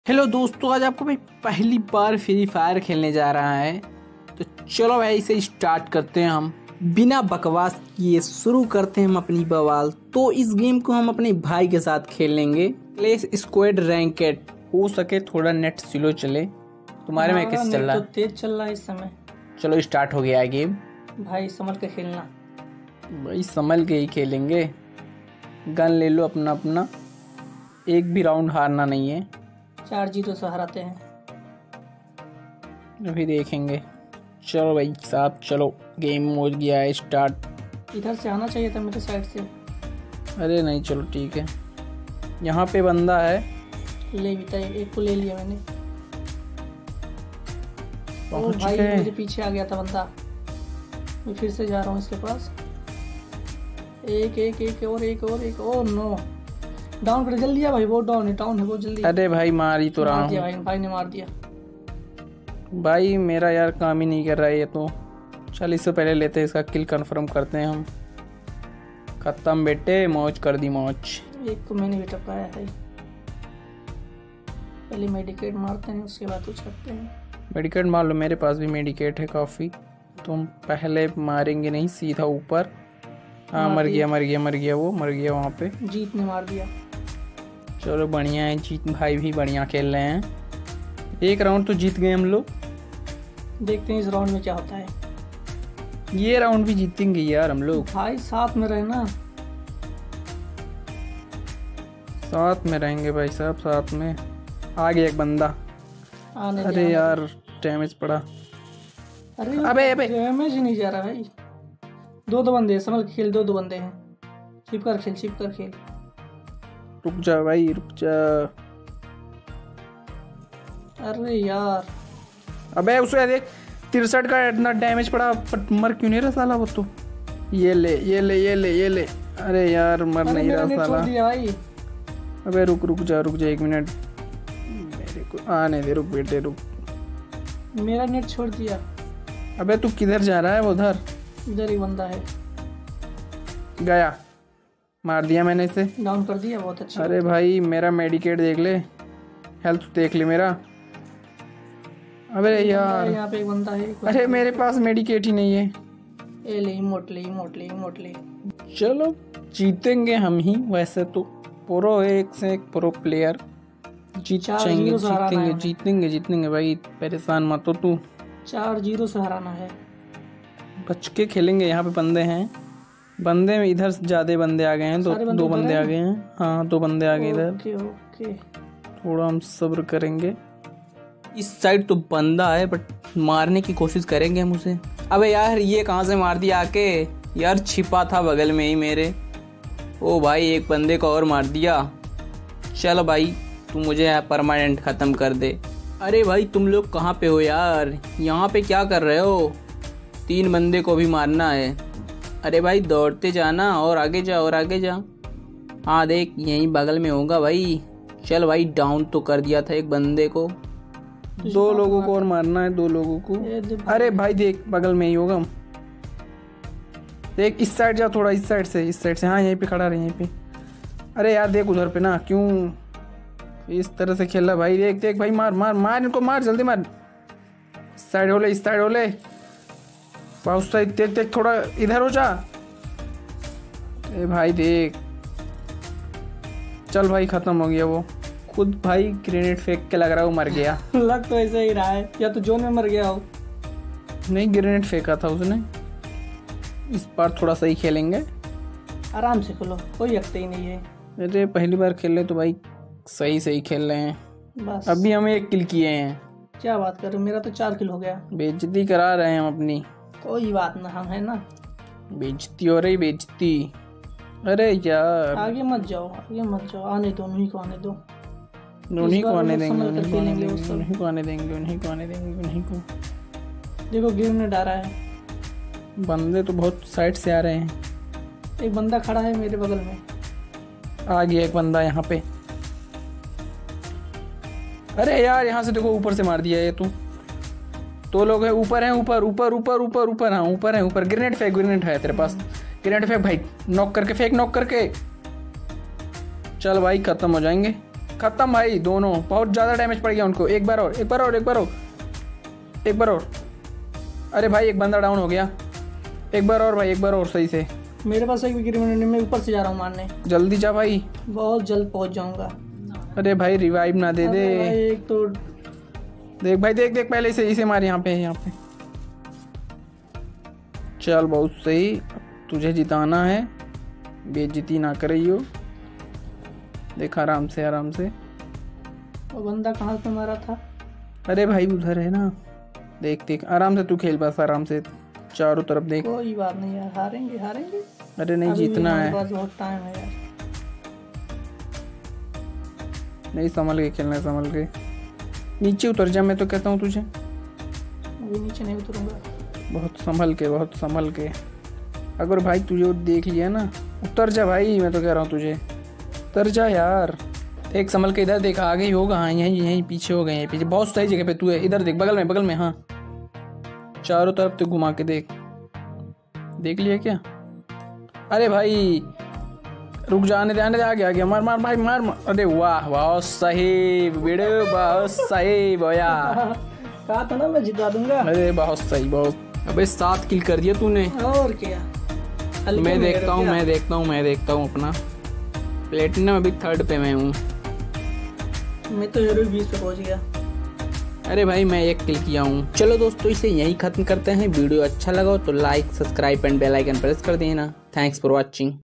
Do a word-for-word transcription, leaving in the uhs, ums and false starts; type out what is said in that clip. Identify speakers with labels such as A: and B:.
A: Hello दोस्तों, आज आपको भाई पहली बार फ्री फायर खेलने जा रहा है। तो चलो भाई इसे स्टार्ट करते हैं। हम बिना बकवास किए शुरू करते हैं हम अपनी बवाल। तो इस गेम को हम अपने भाई के साथ खेलेंगे। Clash squad ranked. हो सके थोड़ा नेट स्लो चले। तुम्हारे में कैसे चल रहा है?
B: तो तेज चल रहा है इस समय।
A: चलो स्टार्ट हो गया है गेम।
B: भाई संभल के खेलना।
A: भाई संभल के ही खेलेंगे। गन ले लो अपना अपना, एक भी राउंड हारना नहीं है।
B: चार जीरो से हराते हैं।
A: अभी देखेंगे। चलो भाई साहब, चलो गेम हो गया है स्टार्ट।
B: इधर से आना चाहिए था मेरे साइड से।
A: अरे नहीं, चलो ठीक है। यहाँ पे बंदा है।
B: ले भी था, एक को ले लिया मैंने। ओ
A: पहुंच
B: भाई
A: गए।
B: मेरे पीछे आ गया था बंदा। मैं फिर से जा रहा हूँ इसके पास। एक एक एक और एक और एक। ओ नो, डाउन कर जल्दी आ भाई। वो डाउन है, डाउन है वो, जल्दी।
A: अरे भाई मार ही तो रहा
B: मार दिया
A: हूँ।
B: भाई, भाई ने मार दिया।
A: भाई मेरा यार काम ही नहीं कर रहा है ये तो। चल इससे पहले लेते हैं, इसका किल कंफर्म करते हैं हम। खत्म बेटे, मौज कर दी मौज।
B: एक को मैंने भी टपकाया है। पहले मेडिकेट मारते हैं, उसके बाद कुछ करते हैं।
A: मेडिकेट मार लो, मेरे पास भी मेडिकेट है काफ़ी। तुम पहले मारेंगे नहीं, सीधा ऊपर। हाँ
B: मार
A: मर
B: दिया।
A: गया मर गया मर गया, वो मर गया वहाँ पे।
B: जीत ने मार दिया।
A: चलो बढ़िया है, जीत भाई भी बढ़िया खेल रहे हैं। एक राउंड तो जीत गए हम लोग।
B: देखते हैं इस राउंड में क्या होता है।
A: ये राउंड भी जीतेंगे यार हम लोग।
B: भाई साथ में रहना।
A: साथ में रहेंगे भाई साहब, साथ में। आ गया एक बंदा।
B: आने
A: अरे
B: दे, आने
A: यार डैमेज पड़ा।
B: दे। अरे
A: अबे, अबे।
B: डैमेज ही नहीं जा रहा भाई। दो दो बंदे हैं, संभल के खेल। दो दो बंदे हैं। छिप कर खेल, छिप कर खेल।
A: रुक जा भाई, रुक जा।
B: अरे यार,
A: अबे उसे देख, तिरसठ का इतना डैमेज पड़ा, पर मर क्यों नहीं रहा साला वो तो। ये ले ये ले ये ले ये ले। अरे यार मर
B: अरे
A: नहीं
B: मेरा
A: रहा
B: नेट छोड़
A: साला।
B: दिया भाई।
A: अबे रुक रुक जा रुक जा एक मिनट, मेरे को आने दे। रुक बेटे रुक।
B: मेरा नेट छोड़ दिया।
A: अबे तू किधर जा रहा है? वो उधर
B: इधर ही बंदा है।
A: गया, मार दिया मैंने इसे।
B: डाउन कर दिया, बहुत अच्छा।
A: अरे भाई मेरा मेडिकेट देख ले, हेल्थ देख ले मेरा। अबे यार,
B: यहाँ पे एक बंदा है। एक
A: अरे मेरे पास मेडिकेट ही नहीं है।
B: ए ले, इमोट ले, इमोट ले, इमोट ले।
A: चलो जीतेंगे हम ही वैसे तो। प्रो एक से एक प्रो प्लेयर। जीत
B: चार
A: जाएंगे,
B: जीरो से हराना है
A: जीतेंगे
B: हमें।
A: जीतेंगे जीतेंगे भाई, परेशान मत हो तू।
B: चार जीरो से हराना है।
A: बच के खेलेंगे। यहाँ पे बंदे हैं। बंदे में इधर ज्यादा बंदे आ गए हैं। दो
B: सारे बंदे
A: दो
B: उधर
A: बंदे
B: हैं?
A: आ गए हैं। हाँ दो बंदे आ गए इधर।
B: Okay okay.
A: थोड़ा हम सब्र करेंगे। इस साइड तो बंदा है, बट मारने की कोशिश करेंगे हम उसे। अबे यार ये कहाँ से मार दिया आके? यार छिपा था बगल में ही मेरे। ओ भाई एक बंदे को और मार दिया। चलो भाई तू मुझे परमानेंट ख़त्म कर दे। अरे भाई तुम लोग कहाँ पे हो यार? यहाँ पे क्या कर रहे हो? तीन बंदे को भी मारना है। अरे भाई दौड़ते जाना, और आगे जा और आगे जा। हाँ देख यहीं बगल में होगा भाई। चल भाई डाउन तो कर दिया था एक बंदे को। दो लोगों को और मारना है, दो लोगों को।
B: ए, दे भाई।
A: अरे भाई देख बगल में ही होगा। देख इस साइड जा, थोड़ा इस साइड से, इस साइड से। हाँ यहीं पे खड़ा रहे, यहीं पे। अरे यार देख उधर पे ना, क्यों इस तरह से खेला भाई? देख देख भाई, मार मार मार इनको, मार जल्दी मार। इस साइड हो ले, इस साइड हो ले। उस साइड देख देख, थोड़ा इधर हो जा। अरे भाई देख, चल भाई खत्म हो गया वो। खुद भाई ग्रेनेड फेंक के लग रहा है वो मर गया।
B: लग तो ऐसे ही रहा है, या तो जोन में मर गया हो।
A: नहीं ग्रेनेड फेंका था उसने। इस बार थोड़ा सही खेलेंगे।
B: आराम से खेलो, कोई हकते ही नहीं है।
A: अरे पहली बार खेल रहे तो भाई सही सही खेल रहे हैं।
B: बस
A: अभी हम एक किल किए हैं।
B: क्या बात कर रहे हो, मेरा तो चार किल हो गया।
A: बेइज्जती करा रहे हैं हम अपनी।
B: कोई बात ना, हम है ना।
A: बेइज्जती हो रही, बेइज्जती। अरे यार
B: आगे मत जाओ, आगे मत जाओ। आने दो, उन्हीं को आने दो।
A: उन्हीं
B: इस
A: को
B: बार
A: आने
B: वो
A: देंगे,
B: संभल कर
A: उन्हीं को आने
B: खेलेंगे वो
A: देंगे,
B: सब।
A: उन्हीं को आने देंगे, उन्हीं को आने देंगे, उन्हीं को।
B: देखो गेम ने डाला है।
A: बंदे तो बहुत साइड से आ रहे हैं।
B: एक बंदा खड़ा है मेरे बगल में।
A: आ गया एक बंदा यहाँ पे। अरे यार यहाँ से देखो, ऊपर से मार दिया ये तो। दो लोग हैं, ऊपर हैं, ऊपर ऊपर ऊपर ऊपर ऊपर। हाँ ऊपर है, ऊपर। ग्रेनेड फेंक, ग्रेनेड है तेरे पास? ग्रेनेड फेंक भाई, नॉक करके फेंक, नॉक करके। चल भाई खत्म हो जाएंगे। खत्म भाई दोनों, बहुत ज़्यादा डैमेज पड़ गया उनको। एक बार और, एक बार और, एक बार और, एक बार और। अरे भाई एक बंदा डाउन हो गया। एक बार और भाई, एक बार और सही से।
B: मेरे पास एक विक्री मिनट में ऊपर से जा रहा हूँ मारने।
A: जल्दी जा भाई,
B: बहुत जल्द पहुँच जाऊँगा।
A: अरे भाई रिवाइव ना दे दे।
B: एक तो
A: देख भाई, देख देख पहले इसे इसे मार। यहाँ पे यहाँ पे चल, बहुत सही। तुझे जिताना है, बेइज्जती ना करियो। देख आराम से आराम से।
B: वो बंदा कहाँ पे मारा था?
A: अरे भाई उधर है ना, देख देख आराम से। तू खेल बस आराम से, चारों तरफ देख।
B: कोई बात नहीं यार, हारेंगे हारेंगे।
A: अरे नहीं, जीतना है।
B: बहुत टाइम है यार।
A: नहीं, संभल के खेलना है, संभल के। नीचे उतर जा, मैं तो कहता हूँ तुझे।
B: अभी नीचे नहीं उतरूंगा।
A: बहुत संभल के, बहुत संभल के। अगर भाई तुझे वो देख लिया ना, उतर जा भाई, मैं तो कह रहा हूँ तुझे उतर जा यार। एक संभल के, इधर देख, आगे ही होगा। हाँ यहीं यहीं पीछे हो गए, यहीं पीछे। बहुत सही जगह पे तू है। इधर देख, बगल में बगल में। हाँ चारों तरफ तो घुमा के देख। देख लिया क्या? अरे भाई रुक जाने दे, आने दे। आ गया आ गया, मार मार भाई मार, मार। अरे वाह, बहुत सही वीडियो, बहुत सही भैया।
B: कहा था ना मैं जिता दूंगा।
A: अरे बहुत सही, बहुत। अबे सात किल कर दिया तूने।
B: और क्या?
A: मैं देखता हूँ मैं देखता हूँ मैं देखता हूँ अपना प्लेटिनम। अभी थर्ड पे मैं हूँ।
B: मैं तो जरूर बीस पे पहुँच गया।
A: अरे भाई मैं एक किल किया हूँ। चलो दोस्तों, इसे यहीं खत्म करते हैं। वीडियो अच्छा लगा हो तो like, subscribe and bell icon press कर देना। Thanks for watching.